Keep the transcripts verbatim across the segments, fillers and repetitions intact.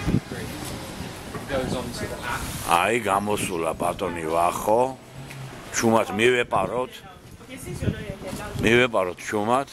აი გამოსულა ბატონი ვახო ჩუმად მივეპაროთ მივეპაროთ ჩუმად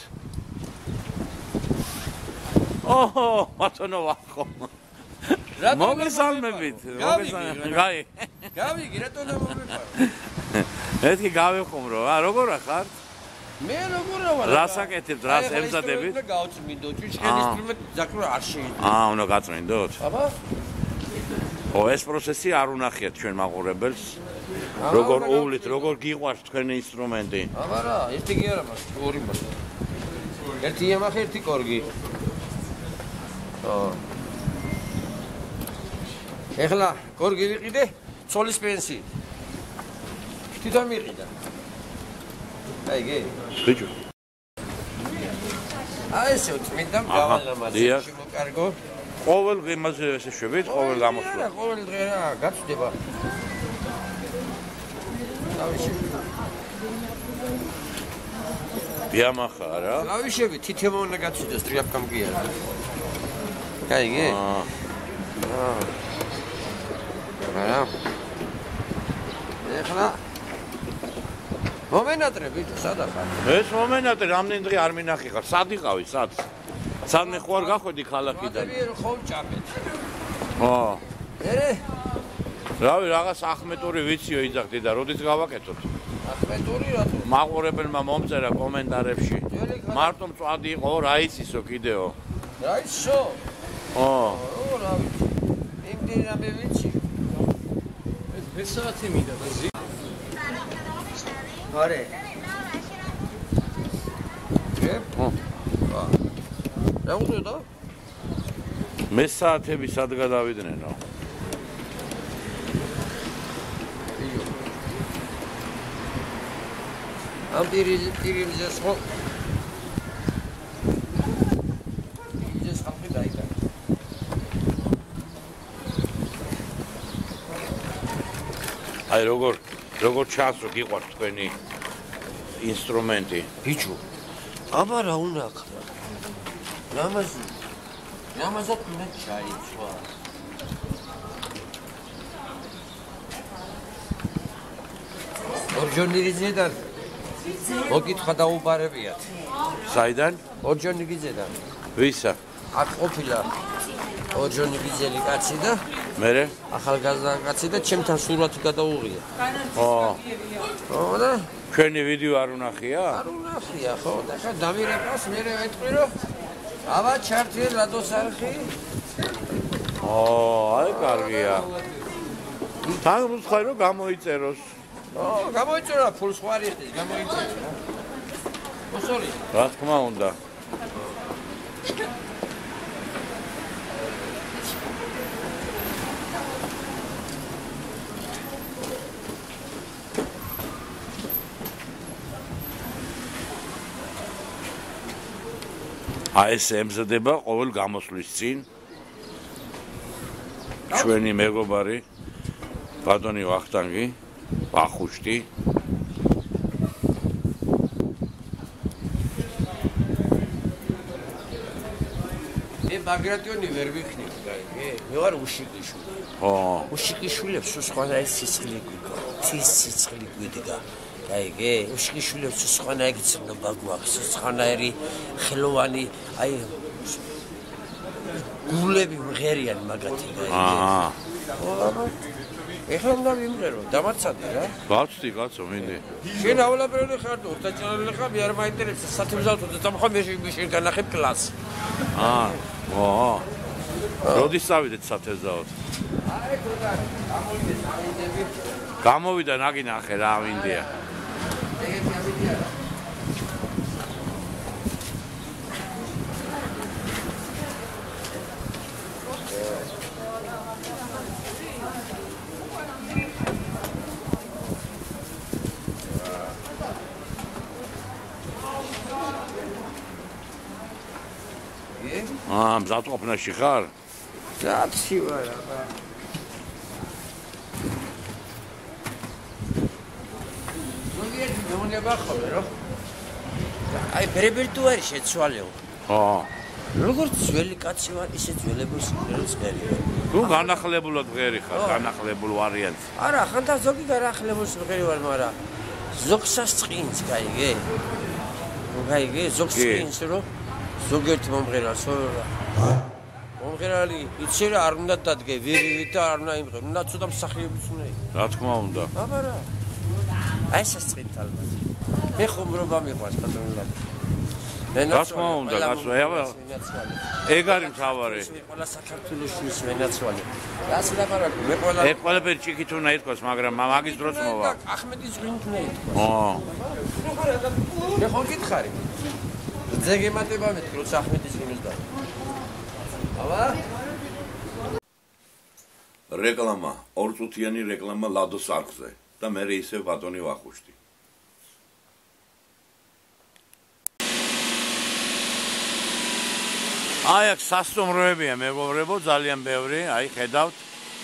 ოჰო ბატონო ვახო მოგესალმებით გავიგი გავიგი რატომ მომეპარო ეთქი გავიხუმრო ა როგორ ახარ მე როგორ ვარ რასაკეთებთ რას ემზადებით და გავწმინდო ჭიშკენის ფილმი ზაქრო არ შეიძლება აა უნდა გაწმინდოთ აბა ო ეს პროცესი არ უნახიათ ჩვენ მაყურებელს როგორ უვლით როგორ გიყვარს თქვენი ინსტრუმენტი აბა რა ერთი კი არა მას ორი მას ერთი იამახი ერთი კორგი აა ეხლა კორგი ვიყიდე ცოლის პენსი თვითონ მიყიდა აიგე ბიჭო აი ესე წმინდამ გავალამაზი შემოკარგო ყოველ დღემაზე ესე შვებით ყოველ გამოსვლა ყოველ დღე რა გაწდება დავიშვი დიამახა რა დავიშვი თითემოვნა გაწვდეს ტრიაფკამ კი არა აიგე აა არა ეხლა მომენატრე ბიჭო სადა ხარ ეს მომენატრე რამდენი დღე არ მინახი ხარ სად იყავი სად სად მე ხوار გახვედი ქალაქიდან მე ხო ჭამეთ ო ერე რავი რაღაც ახმეტური ვიციო იძახდი და როდის გავაკეთოთ ახმეტური რატო მაყურებელმა მომწერა კომენტარებში მარტო მწვადი იყო რა იცისო კიდეო რა იცისო ო ო რა ვიცი იმდენი რამე ვიცი ეს ბესაათი მინდა და ზე არე ე რა უწევდა მე საათები სად გადავიდნენ რა ამ პირი პირიზე ხო ის ხალხი დაიდა აი როგორ როგორ ჩანს რომ გიყვარს თქვენი ინსტრუმენტი ბიჭო აბა რა უნდა ხარ რამაზი რამაზად უნდა ჩაიცვა ორჯონიგიძედან მოკითხა დაუბარებიათ საიდან ორჯონიგიძედან ვისა აქ ყოფილა ორჯონიგიძელი კაცი და მერე ახალგაზრდა კაცი და ჩემთან სურათი გადაუღია ო ო და ჩვენი ვიდეო არ უნახია არ უნახია ხო და ხა დამირეკავს მე ვეთქვი რომ აბა ჩართიე ლადოს არხი ო აი კარგია თან უცხარი რომ გამოიწეროს ო გამოიწერა ფულს ხო არ იხდეს გამოიწერა მოსოლი რა თქმა უნდა აი ეს ემზადება ყოველ გამოსვლის წინ ჩვენი მეგობარი ბატონი ვახტანგი ვახუშტი მე ბაგრატიონი ვერ ვიხნი გაიგე მე ვარ უშიკიშვილი ო უშიკიშვილებს სხვანაირი სიცხლი გვიგო სიცხლი გვიდგა აიგე უშკიშვილებს სხვანაირი ცნობა გვაქვს სხვანაირი ხელოვანი აი გულები მღერიან მაგათი აჰა ეხლა უნდა ვიმღერო დამარცხდი რა გავწდი კაცო მინდი შენ აულაპერული ხარ და ორთაჭანელი ხარ მე არ მაინტერესებს სათემზავტო და დამხო მე შენ განახებ კლასს აა ო როდის წავიდეთ სათემზავტო აი თუდა გამოვიდე წავიდები გამოვიდა ნაგინახე რა მინდია ეგეთი ამიტია აა მზადყოფნაში ხარ? მზადში ვარ აბა. ზოგიერთი მეუნება ხოლმე რა. აი რეპერტუარი შეცვალეო. ხო. როგორც ძველი კაცი ვარ, ისე ძველებო სიმღერებს ღერია. თუ განახლებულად ღერი ხარ, განახლებულ ვარიანტს. არა, ხანდა ზოგი განახლებულ სიმღერი ვარ, მაგრამ ზოგსაც წინს გაიგე. გაიგე, ზოგს წინს რომ ზოგიერთ მომღერალსო მომღერალი იცი რა არ უნდა დადგე, ვირივით და არ უნდა იმღერო, უნდა ცოტა მსახიობის უნდა იყოს. რა თქმა უნდა. აბა რა. აი ეს წინთ ალბათ. მე ხუმრობა მიყვარს ბატონო. რა თქმა უნდა, გასვლა. ეგ არის მთავარი. ყველა საქართველოს ის ვენაცვალი. რას ლაპარაკობ? მე ყველა ეგ ყველაფერი ჭიქით უნდა ითქვას, მაგრამ მაგის დროს მოვა. ახმედის გვინთ უნდა ითქვას. ო. მე ხო გითხარი. ძეგემატება მეთქი, როცა ახმედის გვინს და. აბა? რეკლამა, ორწუთიანი რეკლამა ლადოს არხზე და მე ისევ ბატონი ვახუშტი. აი აქ სასტუმროებია მეგობრებო, ძალიან ბევრი, აი ხედავთ.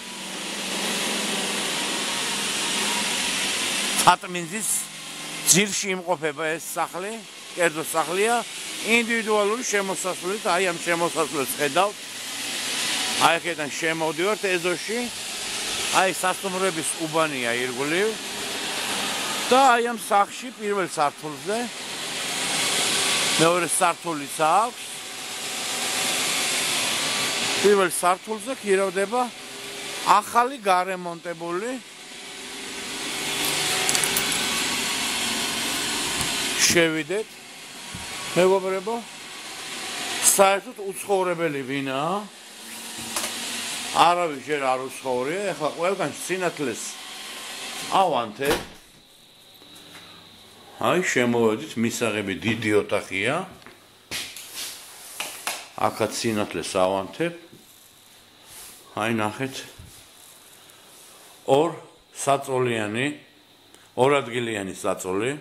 ცატმინძის ძირში იმყოფება ეს სახლი, კერძო სახლია, ინდივიდუალური შემოსასვლელით, აი ამ შემოსასვლელს ხედავთ. აი აქედან შემოვდივართ ეზოში. აი სასტუმროების უბანია ირგვლივ. და აი ამ სახლში პირველ სართულზე მეორე სართულიც აქვს. პირველ სართულზე ქირავდება ახალი გარემონტებული შევიდეთ მეგობრებო საერთოდ უცხოვრებელი ვინაა არავის ჯერ არ უცხოვრია ეხლა ყველგან სინათლეს ავანთე აი შემოვედით მისაღები დიდი ოთახია აქაც სინათლეს ავანთებ აი ნახეთ ორ საწოლიანი ორადგილიანი საწოლი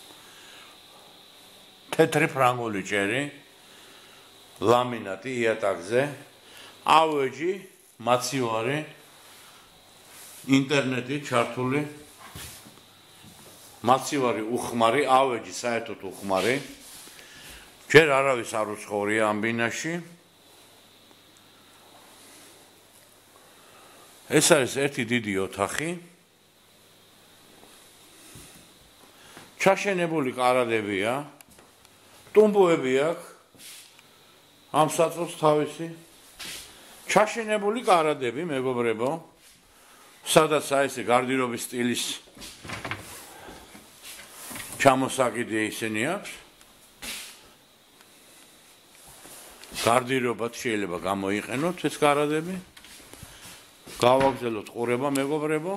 თეთრი ფრანგული ჭერი ლამინატი იატაკზე ავეჯი მაცივარი ინტერნეტი ჩართული მაცივარი უხმარი ავეჯი საერთოდ უხმარი ჯერ არავის არ უცხოვრია ამ ბინაში ეს არის ერთი დიდი ოთახი ჩაშენებული კარადებია ტუმბოები აქვს ამ საწოლს თავისი ჩაშენებული კარადები მეგობრებო სადაც აი ესე გარდირობის სტილის ჩამოსაკიდე ისინი აქვს გარდირობად შეიძლება გამოიყენოთ ეს კარადები გავაგზავნოთ ყურება მეგობრებო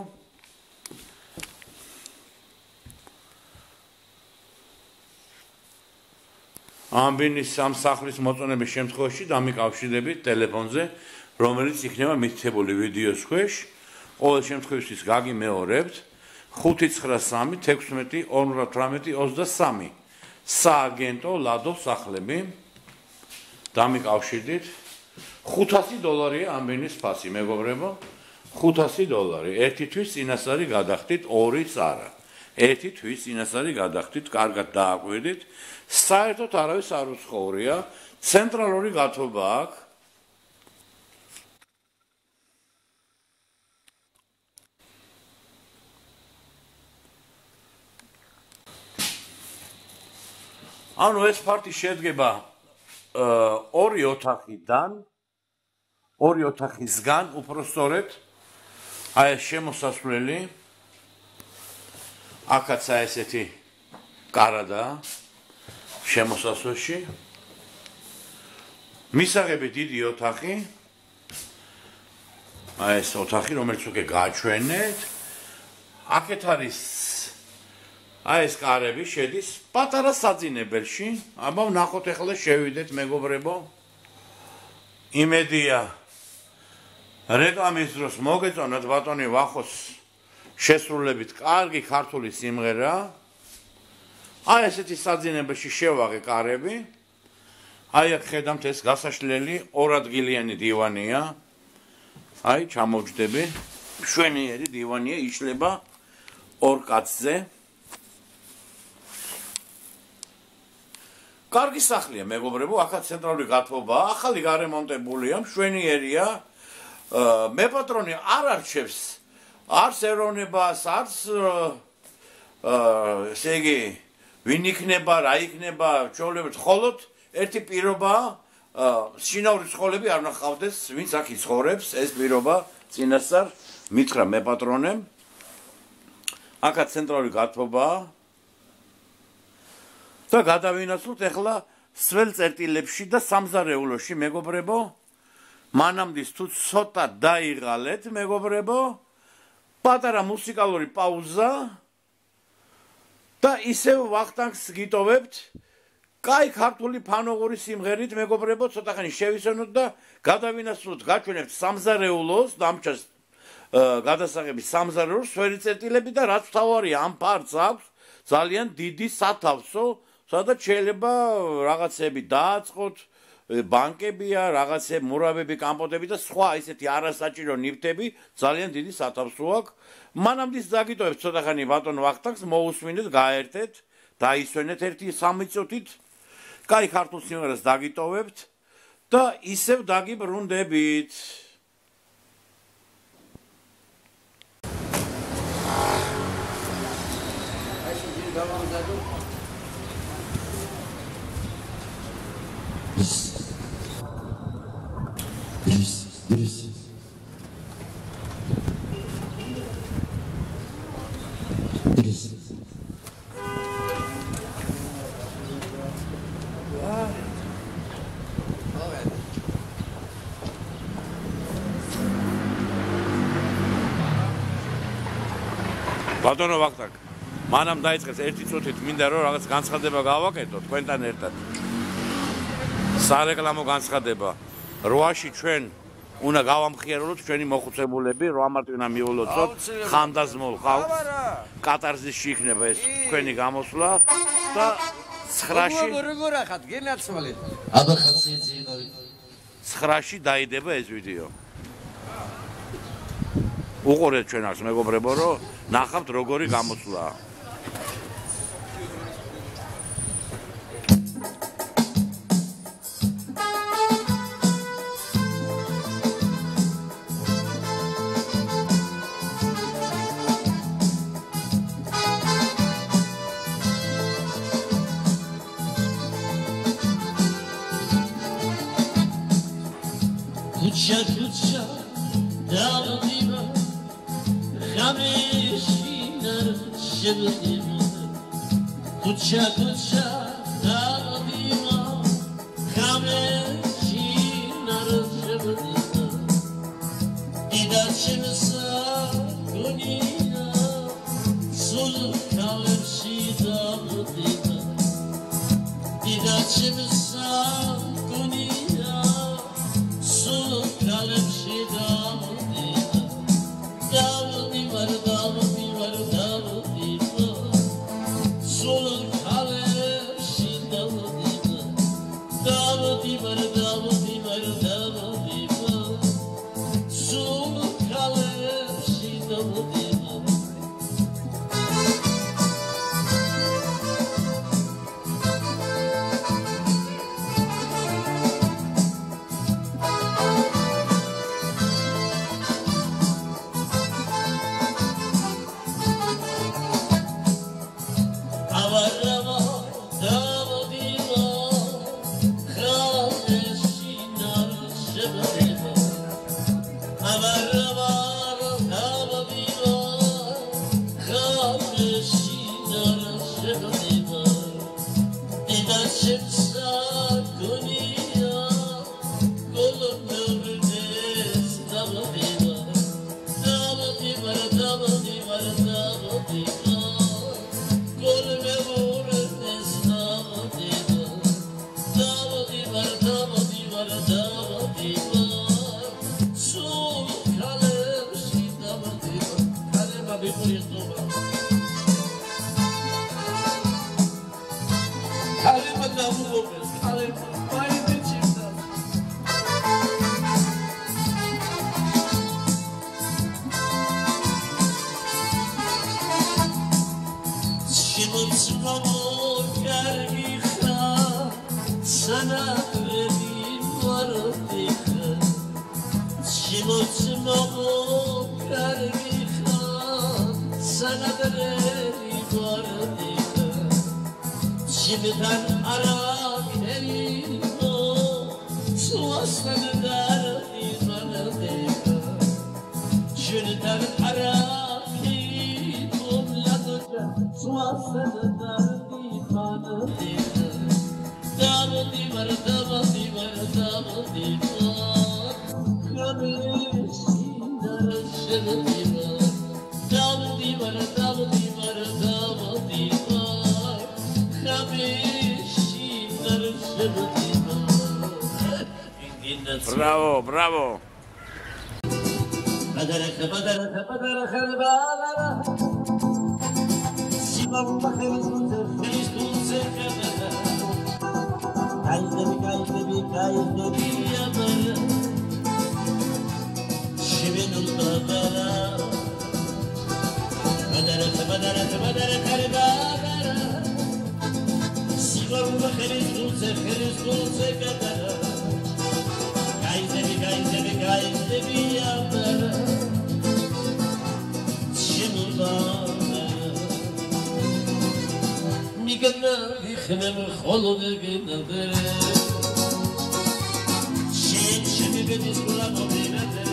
ამ ბინის ამ სახლის მოწონების შემთხვევაში დამიკავშირდებით ტელეფონზე რომელიც იქნება მითითებული ვიდეოს ქვეშ ყოველ შემთხვევაში გაგიმეორებთ ხუთი ცხრა სამი თექვსმეტი ორმოცდაოთხი ოცდასამი სააგენტო ლადო სახლები დამიკავშირდით ხუთასი დოლარია ამ ბინის ფასი მეგობრებო ხუთასი დოლარი ერთი თვის წინასწარი გადახდით ორიც არა ერთი თვის წინასწარი გადახდით კარგად დააკვირდით საერთოდ არავის არ უცხოვრია ცენტრალური გათობა აქვს ანუ ეს ფარტი შედგება ორი ოთახიდან ორი ოთახისგან უпростоრეთ აი ეს შემოსასვლელი აქაც აი ესეთი კარადა შემოსასვლელში მისაღები დიდი ოთახი აი ეს ოთახი რომელიც უკვე გააჩვენეთ აქეთ არის აი ეს კარები შედის პატარა საძინებელში აბა ვნახოთ ახლა შევიდეთ მეგობრებო იმედია რეკლამის დროს მოგეწონათ ბატონი ვახოს შესრულებით კარგი ქართული სიმღერა აი ესეთი საძინებელში შევაღე კარები აი აქ ხედავთ ეს გასაშლელი ორადგილიანი დივანია აი ჩამოვჯდები მშვენიერი დივანია იშლება ორ კაცზე კარგი სახლია, მეგობრებო, აქაც ცენტრალური გათბობაა, ახალი გარემონტებულია, მშვენიერია. მეპატრონი არ არჩევს არც ეროვნებას, არც ესე იგი ვინ იქნება, რა იქნება, ჩვეულებრივ მხოლოდ ერთი პირობაა, შინაური ცხოველები არ ნახავდეს, ვინც აქ იცხოვრებს, ეს პირობა წინასწარ მითხრა მეპატრონემ. აქაც ცენტრალური გათბობაა. და გადავინაცვლოთ ახლა სველ წერტილებში და სამზარეულოში, მეგობრებო. მანამდე თუ ცოტა დაიღალეთ, მეგობრებო, პატარა მუსიკალური პაუზა და ისევ ვახტანგს გიტოვებთ. კაი ქართული ფანოღური სიმღერით, მეგობრებო, ცოტა ხანი შევისვენოთ და გადავინაცვლოთ, გაჩვენებთ სამზარეულოს, დამჭას გადასაღების სამზარეულოს, სველი წერტილები და რაც თავარია, ამ ფარც აქვს ძალიან დიდი სათავსო, სადაც შეიძლება რაღაცები დააწყოთ, ბანკებია, რაღაცე მურავები, კამპოტები და სხვა ისეთი არასაჭირო ნივთები ძალიან დიდი სათავსო აქვს. მანამდე დაგიტოვებთ ცოტა ხანი ბატონ ვახტანგს, მოусმინეთ, გაერთეთ, დაისვენეთ ერთი სამი წუთით. კაი ქართულ სიმღერას დაგიტოვებთ და ისევ დაგიბრუნდებით. ბატონო ვახტანგ, მანამ დაიწყეს ერთი წუთით მინდა რომ რაღაც განცხადება გავაკეთო თქვენთან ერთად. სარეკლამო განცხადება. რვაში ჩვენ უნდა გავამხიაროთ ჩვენი მოხუცებულები, რვა მარტი უნდა მიულოცოთ, ხანდაზმულ ხალხს. კატარზისში იქნება ეს თქვენი გამოსვლა და ცხრაში როგორ ახათ გენაცვალეთ. აბა ხაცი ძინოი. ცხრაში დაიდება ეს ვიდეო. უყურეთ ჩვენ არს მეგობრებო, რომ ნახავთ როგორი გამოსვლაა. Kucha kucha davdima khameshinar shibdima Kucha kucha davdima khameshinar shibdima Idachimsa gunina sul kalemshi davdima Idachimsa gunina sul kalemshi davdima Davdima davdima davdima sul kalemshi davdima Davdima davdima davdima sul kalemshi davdima Avarama davdima khameshinar shibdima Avarama davdima khameshinar shibdima Idachimsa guniya golumurdes davdima Davdima davdima davdima Golme vurdes davdima Davdima davdima davdima Sul sana verdim vardıkı Çimoçmo kargıkan sana verdim vardıkı Şimdiden arak elimo Su aslanı derdim vardıkı Şimdiden arak elimo Su aslanı derdim vardıkı Double divar, double divar, double divar. Kameşinar şılı divar. Double divar, double divar, double divar. Kameşinar şılı divar. Bravo, bravo. Badaraka, badaraka, badaraka, badaraka. Simam bakırız mıdır, feliz kulse kadar. Kaydı bir kaydı bir kaydı bir yanar Şimin ultabara Badaraka badaraka badaraka badara Sigorla kheriz dulce kheriz dulce kadara Kaydı bir kaydı bir kaydı bir yanar Şimin ultabara Migana bixnem kholo beginade Shen shemi bedisula mobilade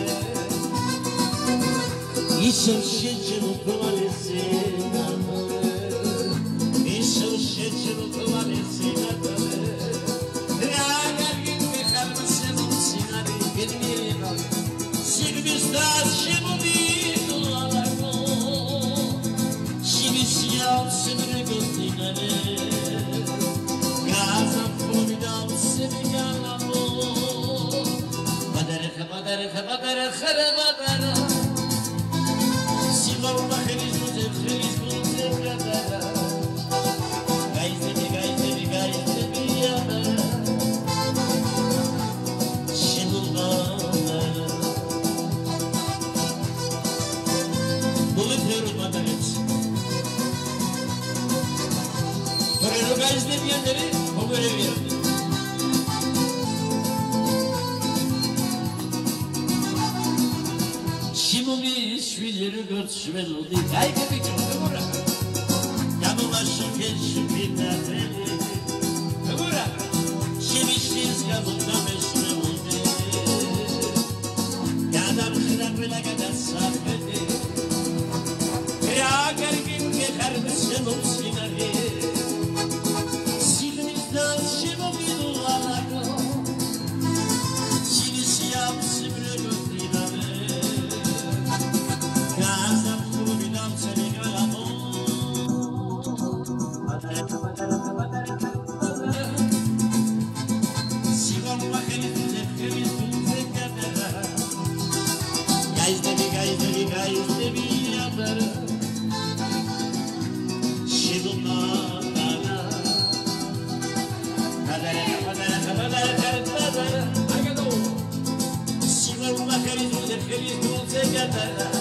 Isem shen utovalese Isem shen utovalese Ragar git mi khalmse sinari gitmina Sirbistas shemu bidulalago Shibisiyam simre gostinare Gazam kumidam simigalamo Badaraka badaraka badaraka badara Simavma kheriz muze kheriz muze kadara Gayze bi gayze bi gayze bi yadara Şenulgana Bulut veru badaret Torero gayze diyenleri o görev verdi Şimdi şvilleri göçmelodi Haydi bir kırmızı bırak Yanılaşım geçim binateli Bırak Şemişliyiz kabında meşmelodi Yanam kırabıyla kadar sarfedi Ya gergin ki kardeşim olsinari Silmizden şimdi duvarlar Şimdi siyah simre götürüler Gazam kumidam seni galamo Badaraka badaraka badaraka badaraka Sivam bakeniz bize feriz bize kadara Gayzde bir gayzde bir gayzde bir yadara Şidunlarına Badaraka badaraka badaraka badaraka Agado Sivam bakeniz bize feriz bize kadara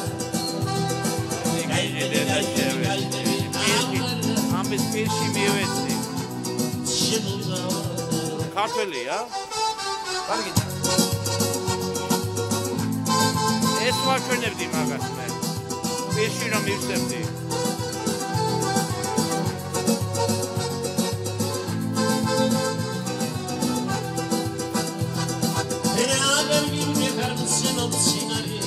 Am biz perși miyevesi. Kartoli ya. Var git. Esma şöyle diyeyim agasına. Perși nam yükseldi. Beraber bir kardeşim sinari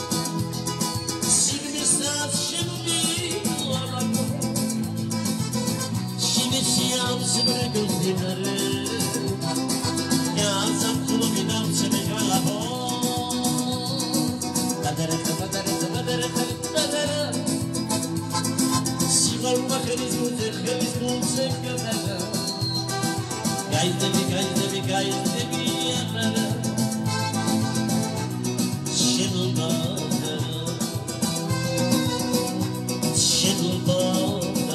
Silmistas şimdi duvarlar Şimdi siyah simre gözleri Yazam kulubidam seni galabo Badaraka badaraka badaraka badaraka Sivarma kheriz muze kheriz muze kadara Gayzde bir gayzde bir gayzde bir yadara Şenulbana Şenulbana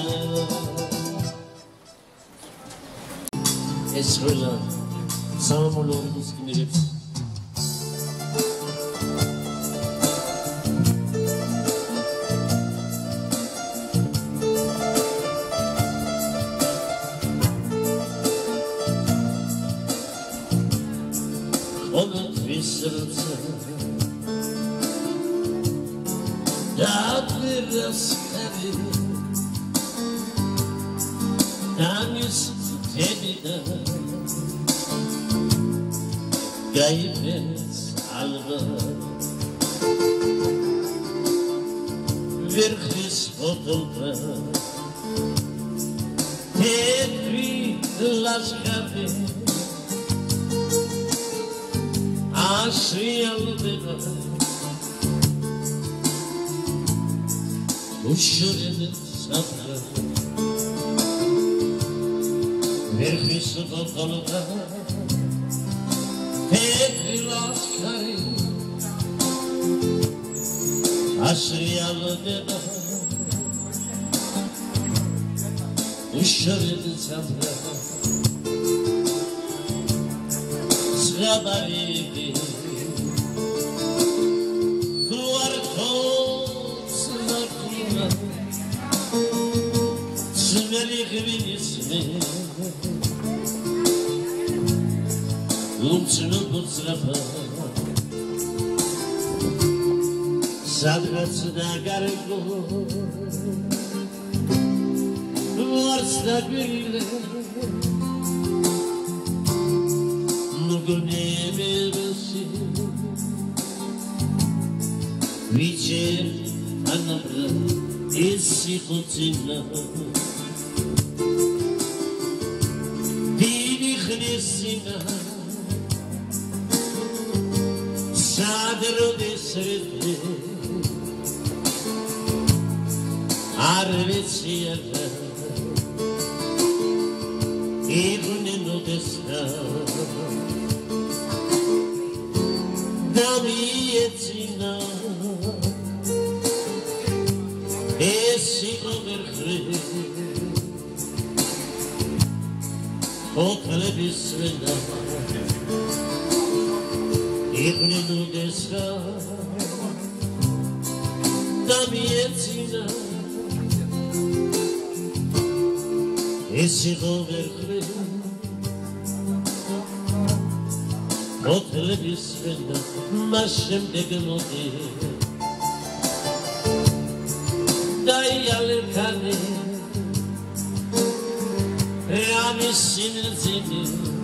Esrela Samolorumuz kimdir? დაგვირას ხარი დამის თებიდა გაიფენს ალღა ვერხის ფოტოთა თეთრი ლაშქარი ასრიალდება უშორებს საფრა ვერხის ფოტოთა თეთრი ლაშქარი ასრიალდება უშორებს საფრა ზღაბარები ხუართოს ნაკინა ძველი ღვინისმე ლუცნო ბუცრაფა სადღაც დაგარგო ვარს დაგვირილე ნუგუნებელსი ვიჩერ ანაბრა ისი ხუცინა დიდი ხნისინა სადროდეს რეთე არ ვიციადა იგუნენოდესა დამიეცინა ესი გომერხრი ოქლების ვენა იგუნენოდესა დამიეცინა ესი გომერხრი ოქლების ვენა მას შემდეგ მოდი დაიალერქანი ამის სინძინი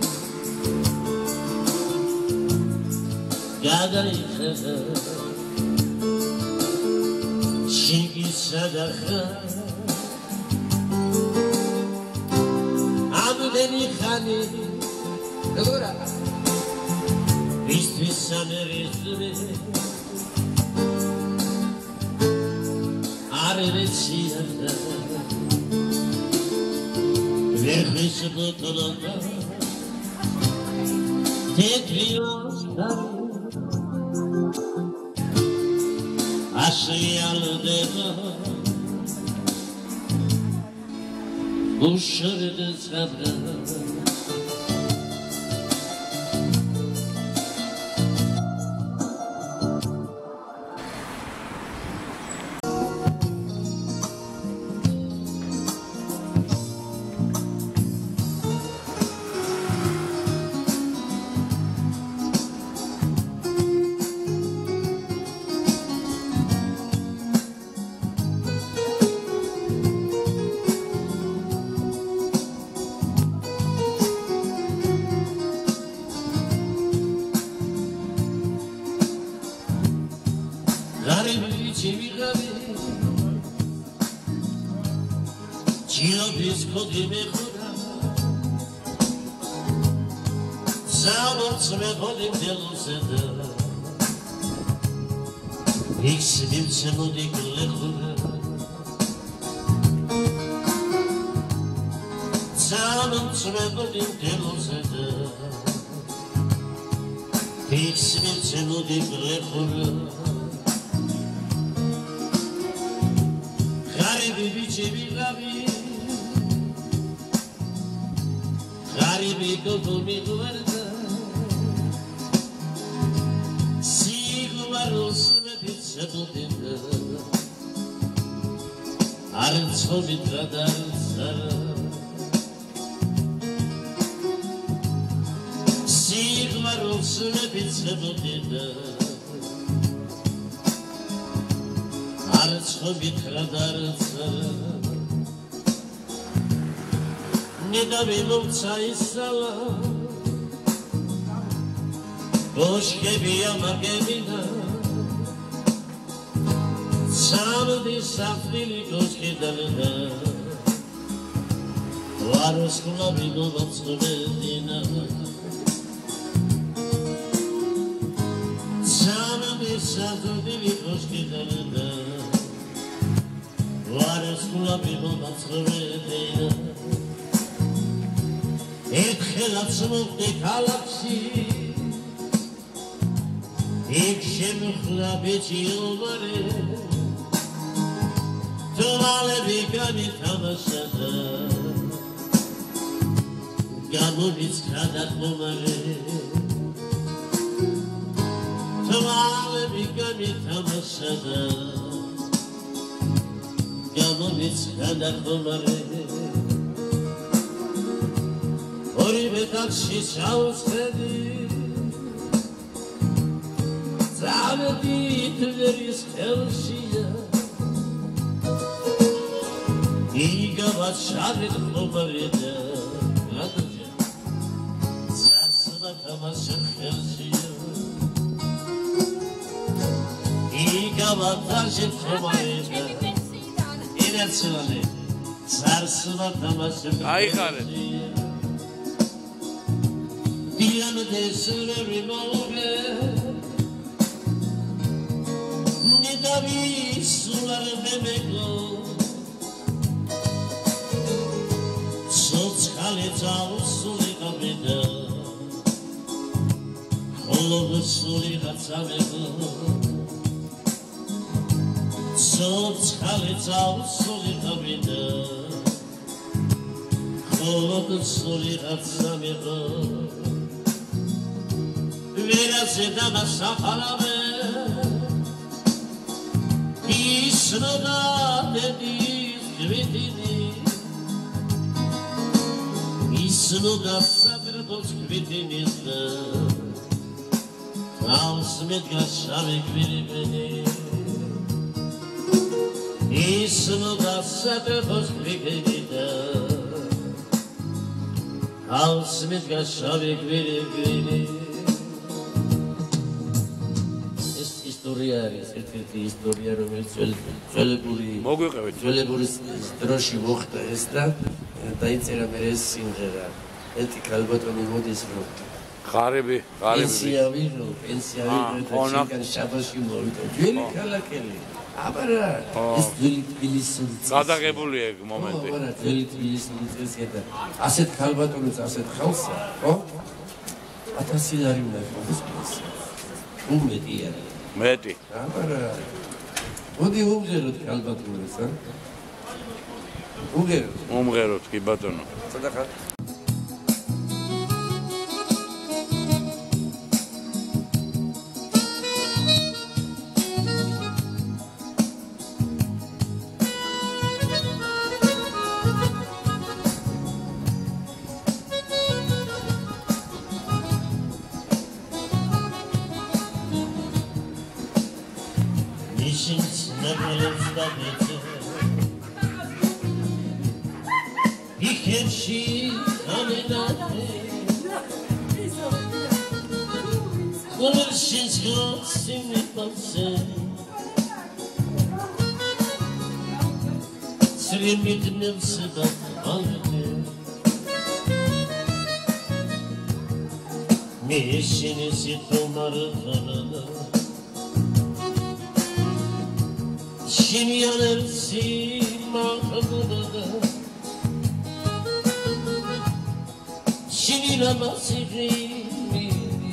გადაიხადა შიგისადახა ამდენი ხანი როგორა ვისთვის სამერისმე არ ვიციადა ვერხის ბოტლოდა თეთრი ლაშქარი ასრიალდება უშორდეს საფრა მარცხობი ხრადარცა ნედავი მომცა ისალა ბოშკები ამაგებინა სამდი საფრილი გოშკედალდა ვაროსკლავი გომაცხვედინა სამდი საფრილი გოშკედალდა ვაროსკლავი გომაცხვედინა ერთხელაც მოხდი ქალაქში იქ შემოხლა ბეჭიოვარე თვალები განითამაშა გამომიცხადა ხომარე თვალები განითამაშა გამომიცხადა ხომარე ორივე ტაქსში ჩავსხედი წავედი თვერის ხელშია იგავა შარეთ ხომარედა რადოჯა ზარსმა თამაშა ხელშია იგავა შარეთ ხომარედა ინერციონე ზარსმა თამაშა აიხარეთ დიანა დესერები მოვე ნედავი სულარ მემეგო სოცხალე წავსული გამედა ხოლო სული გაცამეგო სოცხალე წავსული გამედა ხოლო სული გაცამეგო ვერაზე დამასახალავე ისნოდა დედის გვიტინი ისნოდა საბრდოს გვიტინის თავს მედგაშავე გვირიბენი ისნოდა საბრდოს გვიტინი თავს მედგაშავე გვირიბენი ისტორია არის ერთ-ერთი ისტორია რომელიც ძველებური მოგვიყევით ძველებური დროში მოხდა ეს და დაიწერა მე ეს სიმღერა ერთი ქალბატონი მოდის რომ ხარები ხარები პენსია ვიღო პენსია ვიღო და ჩიკან შაბაში მოვიდა ძველი ქალაქელი აბარა ეს ძველი თბილისის გადაღებული ეგ მომენტი აბარა ძველი თბილისის და ასეთ ქალბატონებს ასეთ ხალხსა ხო ათასი ლარი უნდა იყოს უმეტი არის მეტი აბარა მოდი უღეროთ ქალბატონებს ა უღეროთ უმღეროთ კი ბატონო ცოტა ხარ Сремительным садом волны Мещины ситумары ханада Şimyanır sima kagudada Şimina basirimi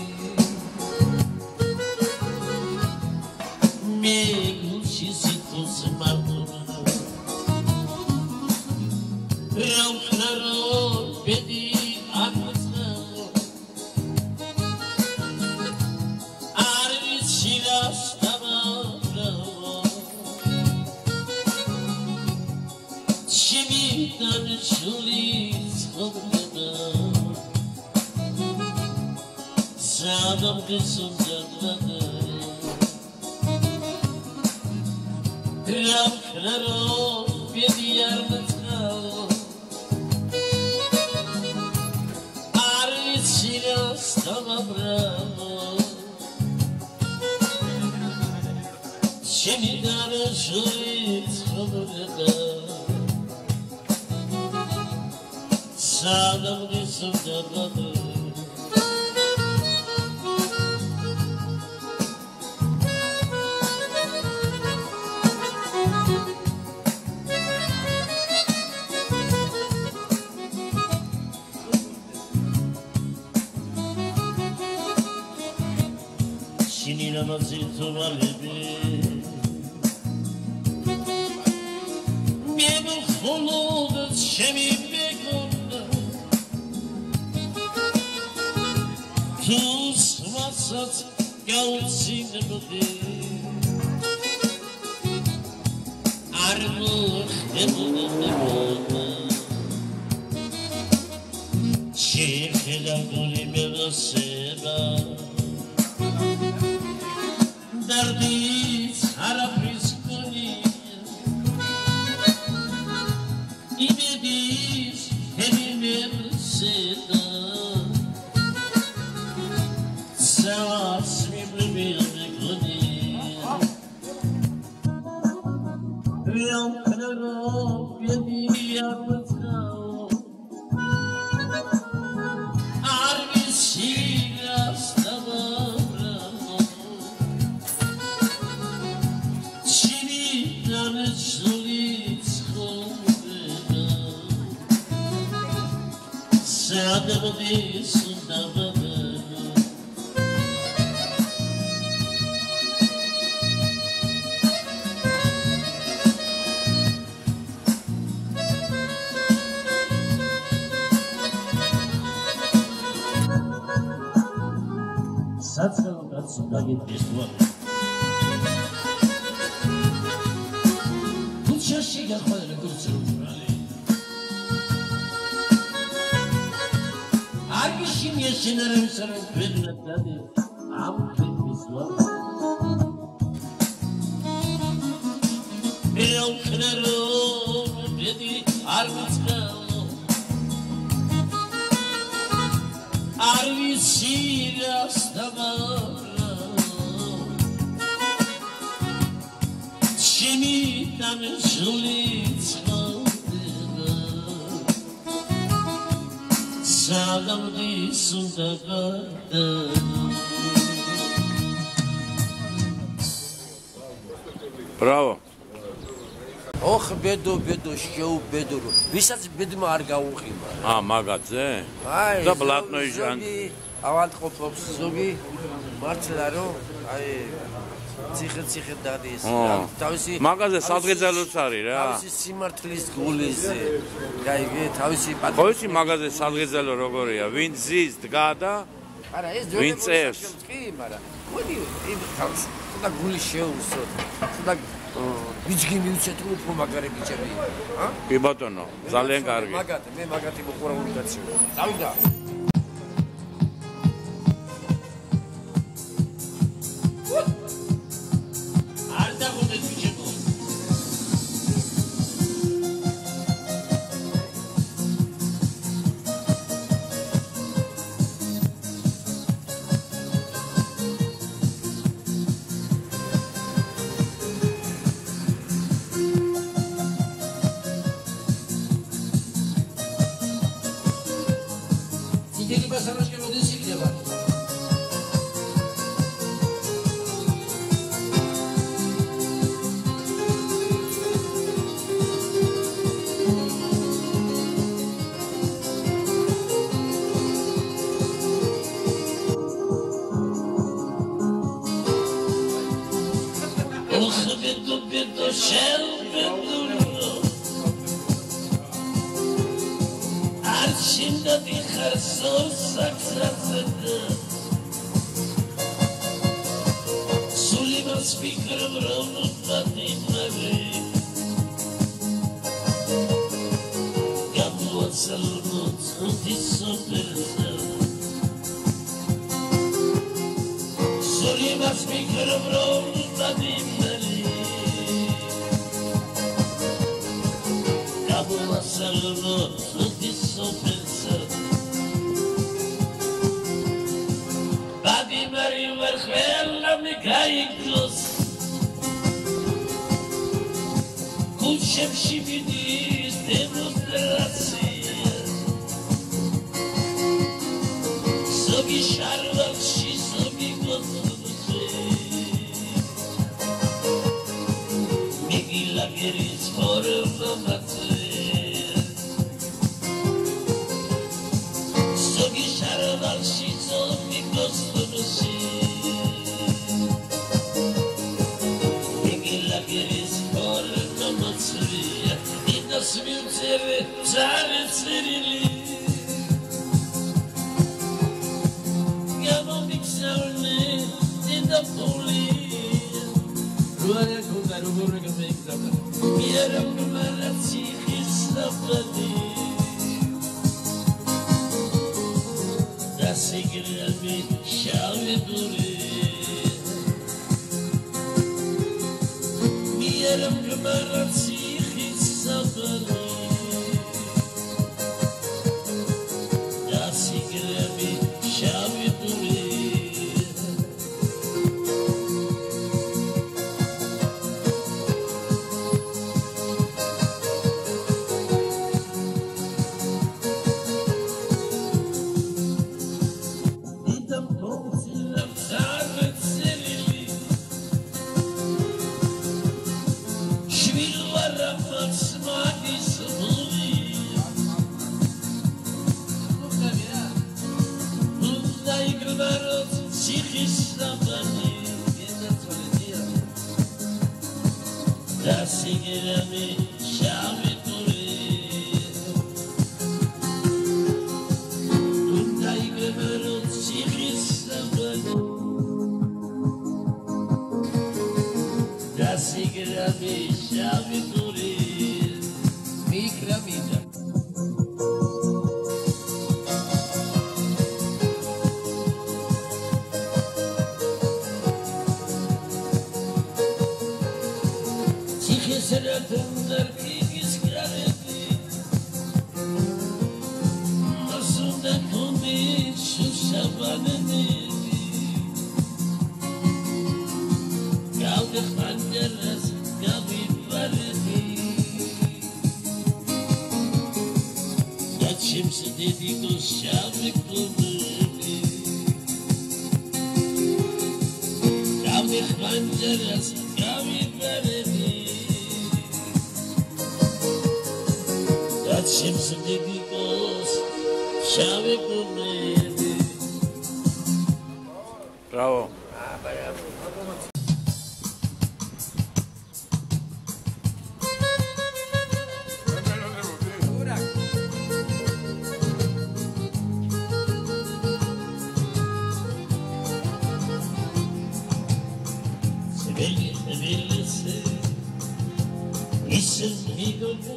Megushi situs marmurada Ramknaro bedi akmasnaro Arvis shilas tamarao Shimitan shulis khobnada Sadam kısım canladı Ramknaro, Biediarmetnao, Arvitsina stava bravo, Shemidana Julit Hoboreda, Sadam Nisudabadu. Namazito valebe Miedo холодът ще ми бегна Tu smasat galsin budi Armuh nebunu nebunu Şeyh edaguli mevaseba Dardis harapis kuni İmedis hemimem seda Savas mimrimim kuni Yanknaro yedi yapıtao Arvisilas tamam Sadam Nisudabadu Satsalo katsu dagittis tuolla Kutshashi ga khoyre kursu Argishim yeşinerim sarım kırnatladı Am kırmızlar Eyam kınarom dedi argıtkalo Arvisiyle astamara Şimdiden şulitma Sadam Nisudabadu Bravo. ოხ ბედო ბედო შეუ ბედო ვისაც ბედმა არ გაუღიმა ა მაგაძე? აი და ბლატნოი ჟან. ავადყოფობს ზოგი მართლა რომ აი ციხე ციხე დადის თავისი მაგაზე სადღეძელოც არის რა თავისი სიმართლის გულიზე გაიგე თავისი ყოველში მაგაზე სადღეძელო როგორია ვინ ზის დგა და არა ეს ვინ წერს კი მაგრამ მოდი იმ თავის და გული შეუსო და ვიძგი მივცეთ რომ უფრო მაგარი ბიჭები ა კი ბატონო ძალიან კარგი მაგათი მე მაგათი მოყურებული კაცი ვარ წავიდა Salmo, tutti soppensa. Badi mari verkhella mi kayiklos. Kuchem shibidis demonstracija. Sogi sharvalshi, sogi gotsuche. Migi lageris forma matze. Sogi sharvalshi, sogi gotsuche. Migi lageris forma matze. Ida svilcere, zare zerili. Da poli ruaya kundaru burga mekzaba yeram maratsi khistafadi da sigrami shaviduri yeram maratsi khistafadi da sigrami shaviduri Da sigrami shaviduri Tunda igremerot sikhistabani Da sigrami shaviduri Mikramida Seratınlar kigiz kareti Nasıl da kumi şu şabanını Kaldık pancaras kabit vareti Kaçımsı dedik o şabik kumuni Kaldık pancaras kabit vareti Kaçımsı dedik o şabik kumuni Bravo. Seveli sevilisi İsim mi gördün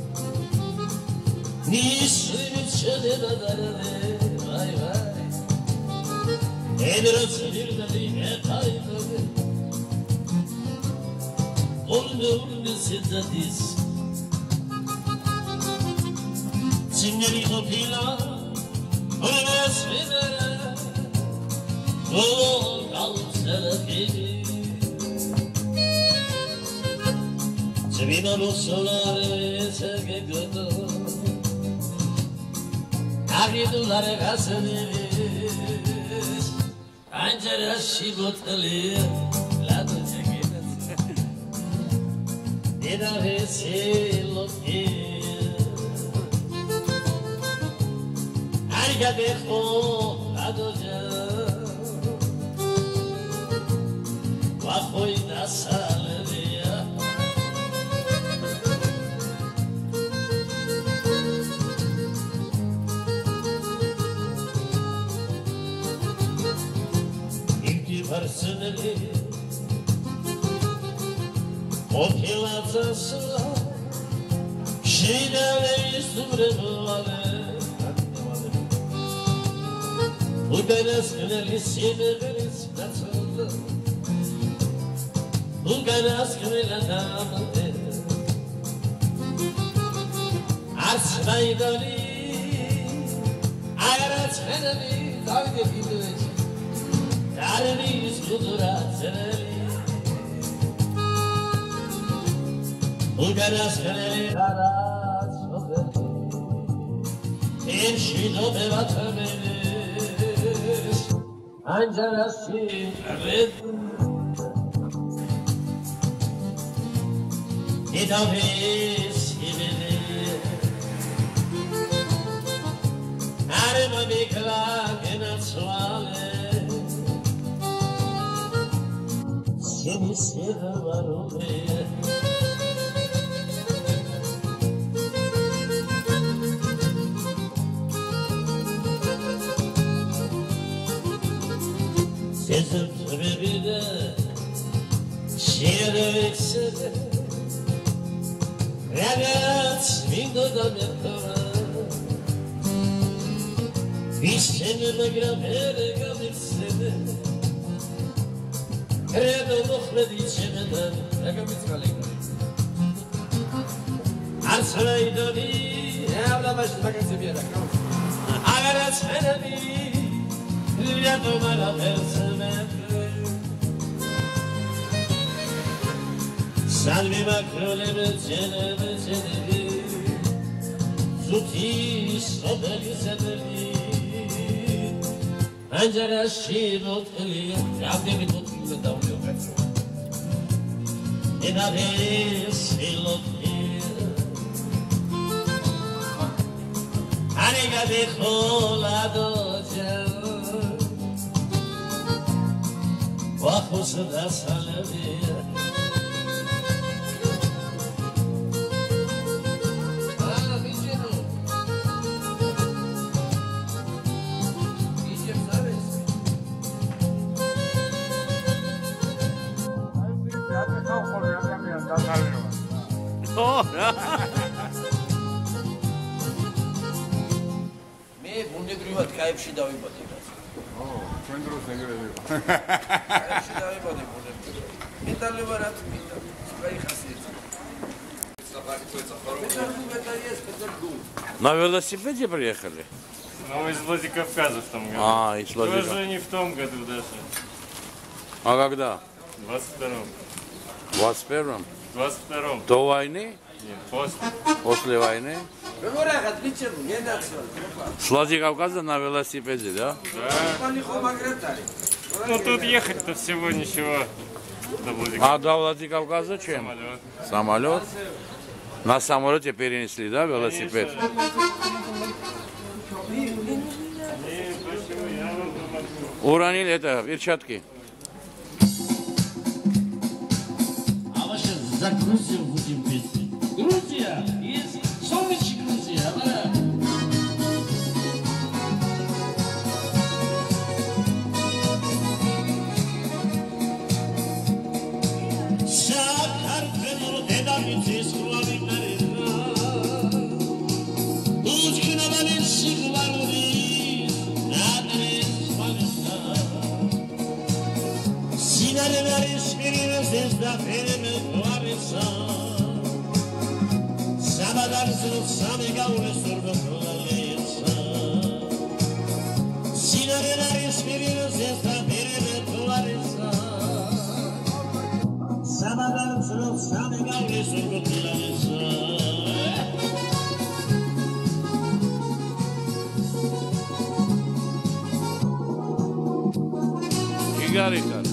Niçin çöle badarı Vay vay Elrası bir dediğine kaynadı Olme olme sedadis Sinleri kapıyla Olme svenere Dolu kalsana beni Sevina lo solare se che godo Agidulare gaselis Ancera shibotali La dolce che Dina vese lo che Arga dejo la dolce Bajo y da saleria Personally, what he loves us, she never used to reveal. Who does really see the very special? Who can ask me the name? არც მაიდონი აღარაც ხენები დავიდე ფიდოეჭი დარენის გუდურა წერელი უგარას ხენელი არაც ხობელი ერში ნობევა თმელის ანჯარასი რედ იდავის იდედი are mami klage na svale Seni sevarume Sezim bebide şiire eksede Ragaz vindo da merkava Iscene magra verga mirsene Credo mukhre dicemeden Ega mitkalika Arsaydoni Evla baş magazin bir yere Agar ashenebi Liyato mala versemen Salvi makroleme cenebe cenebi Zuti sobeli sebeli Anjara shirot eliye Rabde mi tutlu davlıyor kaçıyor Enare silot eliye Anega de kola doja Vahus da salaviye მე ბუნებრივად კაიფში დავიბადე. ო, ჩვენ დროს ეგრევე. კაიფში დავიბადე ბუნებრივად. მეტალება რაც მინდა, სპაი ხასიათი. На велосипеде приехали? Ну, из Владикавказа в том году. А, из Владикавказа. Тоже не в том году даже. А когда? В двадцать втором. В двадцать первом? В двадцать втором. До войны? Нет, после. После войны? როგორაღაც ბიჭებო, გენაცვალე. С Владикавказа на велосипеде, да? Да. მალი ხომ აგრეთ არის. Ну, тут ехать-то всего ничего. До Владикавказа. А до Владикавказа чем? Самолет. Самолет? На самолете перенесли, да, велосипед? Нет, почему? Я вам помогу. Уронили это, перчатки. А ваша за Грузию будем петь. Грузия! Есть солнечек Грузия, да? საქართველო დედამიწის ყვავილნარება უჩქნავალი სიყვარულის ნადრის ხვალისა სინარევარის პირივებს და ფერმე ყვარისა საბადარსო სამეგაურეს ორბოლალისა სინარევარის პირივებს და ფერმე ყვარისა Sabadar same gavre sorgutulanesa Igarikar.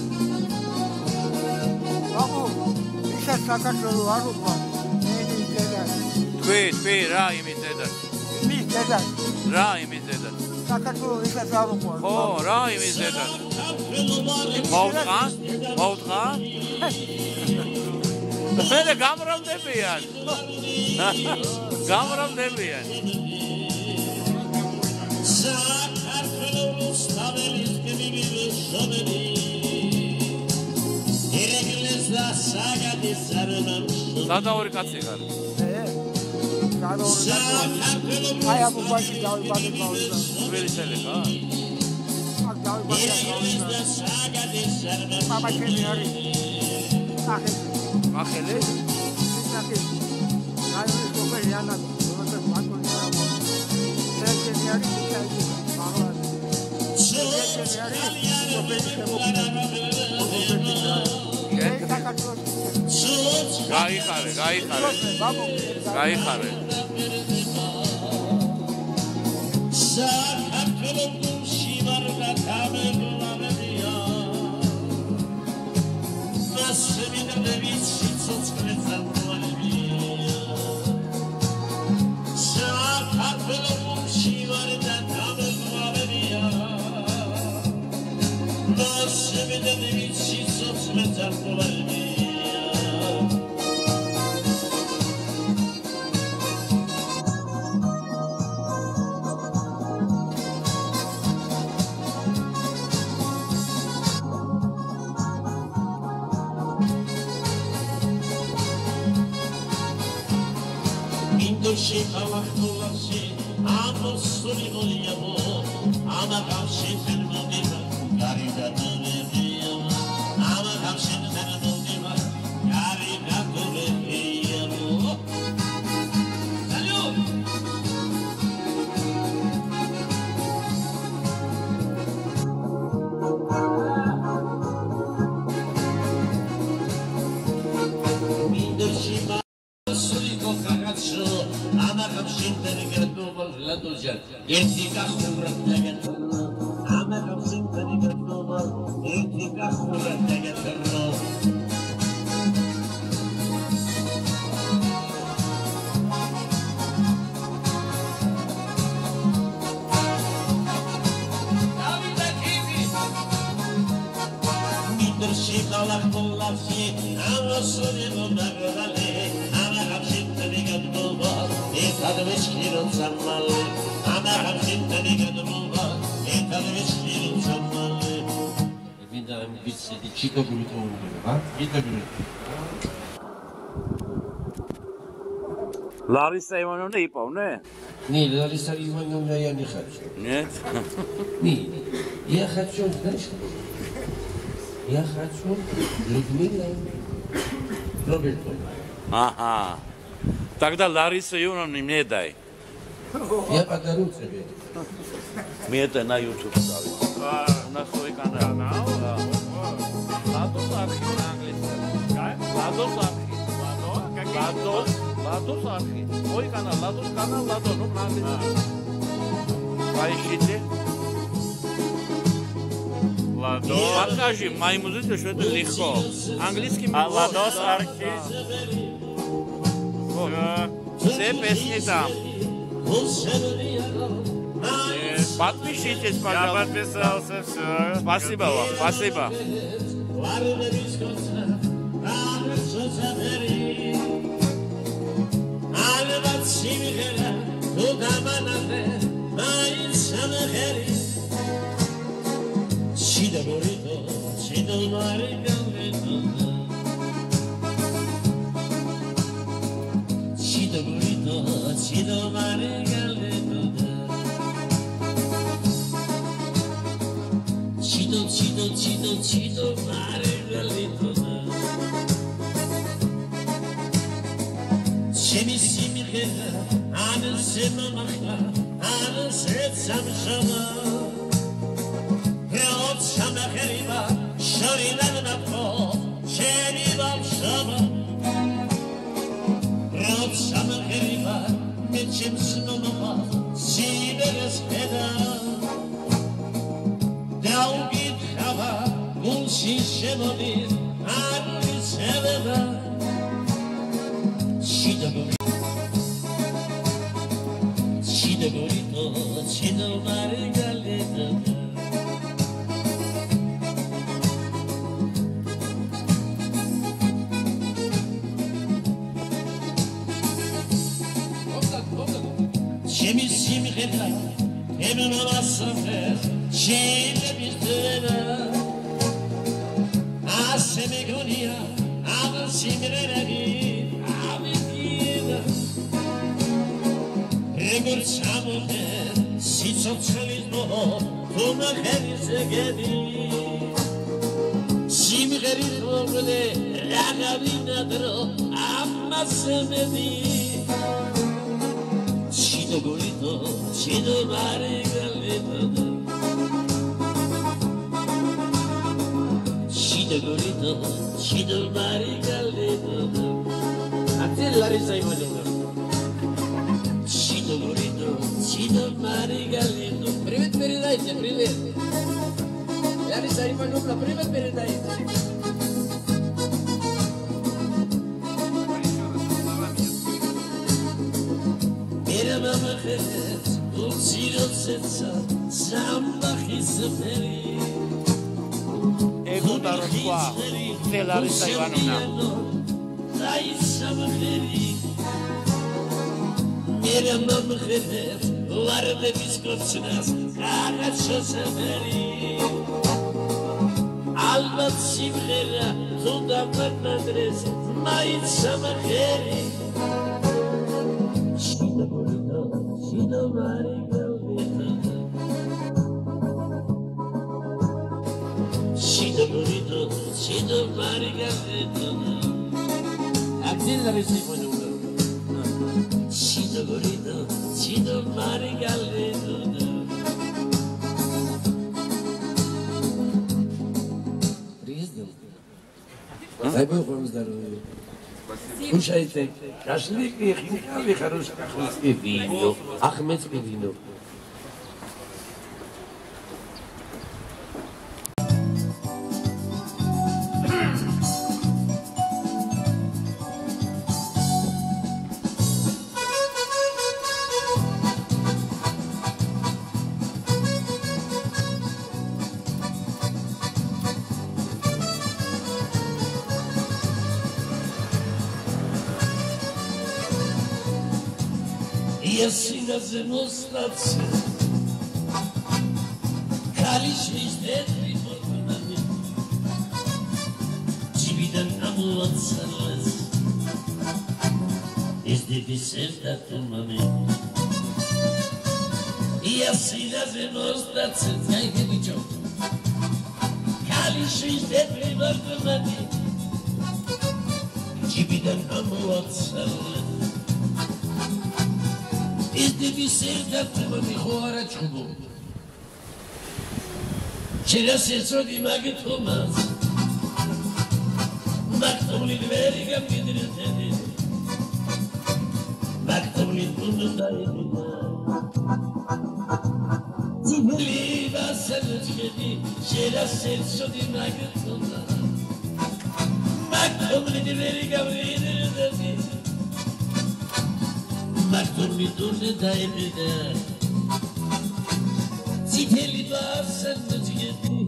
Amo, ისა საქართველო არ უყვა. მე მინდა. Თქვი, თქვი, რა იმის დედას? მის დედას. რა იმის დედას? საქართველო ისა არ უყვა. ხო, რა იმის დედას? მოვტყან? მოვტყან? მე გამრავლდებიან. გამრავლდებიან. საქართველოს თავის კიბილის შობები ერეგლეს და საგადის სარნამში სადაური კაცი გარ. აი აბუ ბაში დავიბადე ბავშვი. ველისელი ხა? აქ დავიბადე ბავშვი. მამა ჩემი არის. ახლა ახელი? ახლა. აი ეს კოპერიანა, როგორც მაკო არის იტალიაში მაღლა ეს არის სოფელი გაიხარე, გაიხარე. გაიხარე. საქართველოში ვარ და გამევლავებია მასები და ვიცი ცოცხლე ძალოვანებია საქართველოში ვარ და გამევლავებია მასები და ვიცი ცოცხლე ძალოვანებია Indorshi kavaktolarshi, amosuri goliyabo, amakamshi fernodiva, garida doleviya, amakamshi fernodiva, garida doleviya. Salut! Indorshi ერთი გახურა დაგეთრო ამაღამ სიმღერი გეთნობა ერთი გახურა დაგეთრო დავიდა კიბი მინდრში ყალახტოლავსი ამოსული მომდაგრალე ამაღამ სიმღერი გეთნობა ერთად ვეშკირო სამალე ამაღამ სიმღერი გეთნობა ერთად ვეშკირო სამალე მინდა ვიცი ჩიტო გულტოულება ვიტები Larisa Ivanovna იპოვნე? Не, Лариса Ивановна я не хочу. Нет? Не, я хочу, знаешь, я хочу Людмила Робертовна. Ага. Тогда Лариса Ивановна мне дай. Я подарю тебе. Мне это на YouTube ставить. У нас свой канал. Ладос архив на английском. Ладос архив. Ладос. Ладос архив. Свой канал. Ладос канал. Ладос. Ну, на английском. Поищите. Ладос. Покажи. Мои музыки что-то легко. Английский А Ладос архив. Все песни там. Подпишитесь, Я пожалуйста. подписался, все. Спасибо вам. Спасибо. Chido, chido, chido, chido, mare galito. Shemi simi khela, ana sema makhla, ana set samshama. Reot shama kheriba, shorilan nafo, sheni bam shama. Reot shama kheriba, mechem snoma, siberes kheda. Daugit khava, gulshi shemodir, ani seveda. Chida burrito, chida margarita. Shemi simi khela, emma masafre, shemi bitera. Aseme gonia, ama simreri. Egor samote, sitsotslis moho, tuma kherizegedi. Simgheris vogde, ragavina dro, amma semedi. Chino golito, chino marigalito. Chino golito, chino marigalito. Attila risai vogliono. Chino golito, chino marigalito. Привет передайте, привет. Я risai vogliono, привет передайте. Mama khets ulsirotsetsa samba khizferi ego daroswa Larisa Ivanovna dai samkheri Mera mama khets larde biskotsnas agachosferi albat simkhera zuda madres mai samkheri Chino marigalito, chino golito, chino marigalito. Attila risai vogliono. Chino golito, chino marigalito. Приездил. Дай Бог вам здоровья. Кушайте, шашлыки, хинкали, хороший каховский вино, ахмедский вино. Если на зиму статься, калиш везде три формами, чивидан амулаться лес, везде бесед татумами. Если на зиму статься, знай где калиш везде три формами, чивидан амулаться лес. Ezde bir sevdatımı bir hovara çubuğu. Çera seso di magıtılmaz. Maktumlin verigam gidirir dedi. Maktumlin burnunda yedina. Zibli basanı tükedi. Çera seso di magıtılmaz. Maktumlin verigam gidirir dedi. Maktum bir durne daimide Ziteli basen müzgedi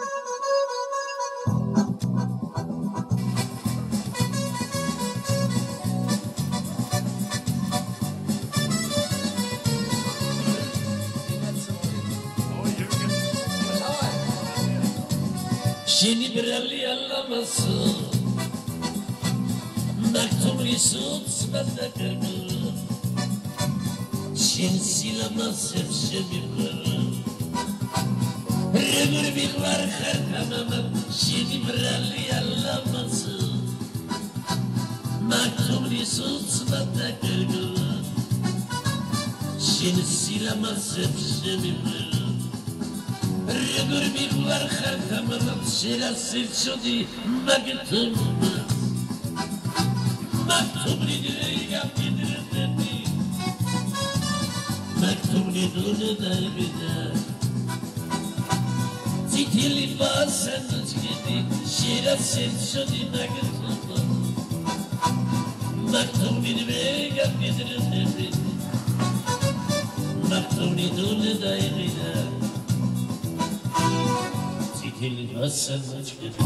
Seni bir elli anlamasın Maktum risut sıfata kırmızı Seni silemez hepsi bir kırı Ömür bir var her tamamım Seni bir elli anlamasın Maktum risut sıfata kırmızı Seni silemez hepsi bir kırı Ömür bir var her tamamım Seni silsudi maktum Maktum ridireyim gidirir dedi Maktumli dunu darbida Zitili basan uçgedi Şirat sen şodi maktumlu Maktumli vega gidirir dedi Maktumli dunu darbida Zitili basan uçgedi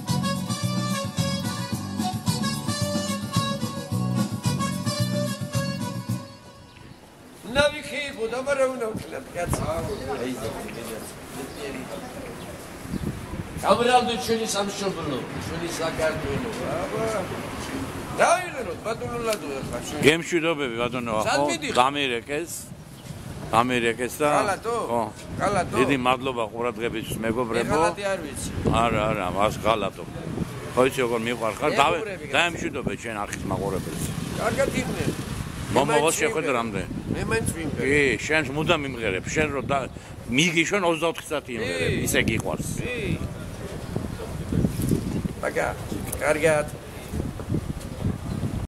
Naviki, bu da var onun okula. Kameraldı şöyle samşobunu, şöyle sakartunu. Რა ილენოთ ბატონოლადო ახლა ჩვენ გემშვიდობები ბატონო ახო დამირეკეს დამირეკეს და გალატო ხო გალატო დიდი მადლობა ყურადღებისთვის მეგობრებო გალატი არ ვიცი არა არა მას გალატო ხო იცი როგორ მიყვარხარ დამშვიდობე ჩვენ არხის მაყურებელს კარგად იყვნენ მომავალ შეხვედრამდე. მე მაინც ვიმღერებ. კი, შენ მუდამ იმღერებ. შენ რო მიგიშონ ოცდაოთხ საათი იმღერებ. ისე გიყვარს. კი. მაგა, კარგად.